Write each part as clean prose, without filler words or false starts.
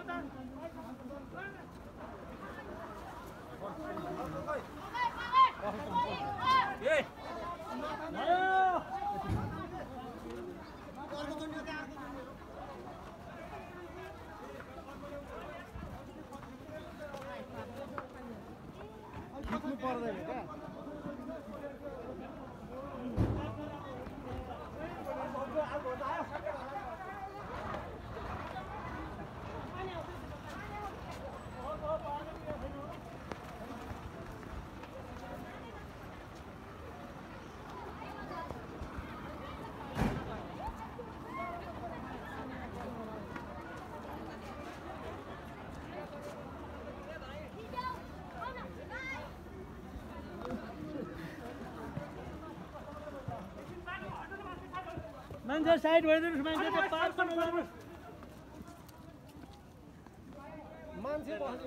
मान्छे साइड भइदिनुस् मान्छे त पार पनि गर्नुस् मान्छे बस्नु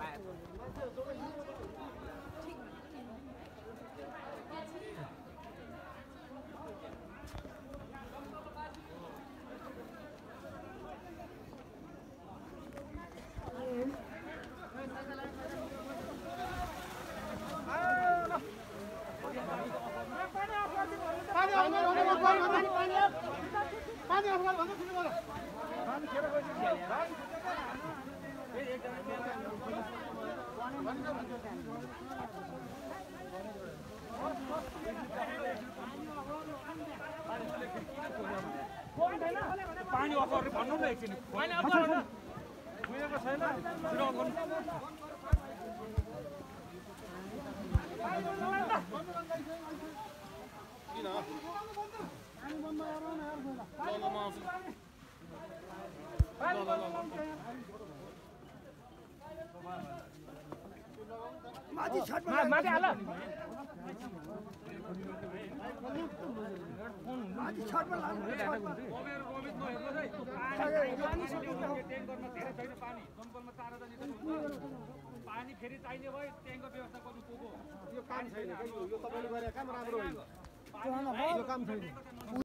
पानी अफगान भन्दा सुन्नु होला पानी खेर गयो पानी अफर भन्नु न एकछिन पानी अफर हैन कुइएको छैन छिटो गर्नु किन पानी बन्द गरौ न यार ल म आउँछु माथि छटमा माथि हाल माथि छटमा लाग्नु रोबित नहेर्नु है पानी सुकिन्छ ट्याङ्करमा धेरै छैन पानी दमकलमा 4000 लिटर हुन्छ पानी फेरि चाहिने भए ट्याङ्कको व्यवस्था गर्नु पोको यो काम छैन यो तपाईले गरे काम राम्रो होइन यो काम छैन